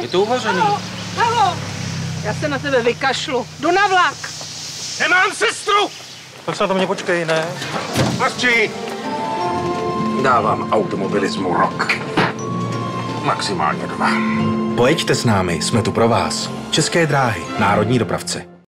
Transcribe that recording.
Je to uvařený. Halo, já se na tebe vykašlu. Jdu na vlak. Nemám sestru! Tak se na to mě počkej, ne? Mluvčí! Dávám automobilismu rok. Maximálně 2. Pojeďte s námi, jsme tu pro vás. České dráhy, národní dopravce.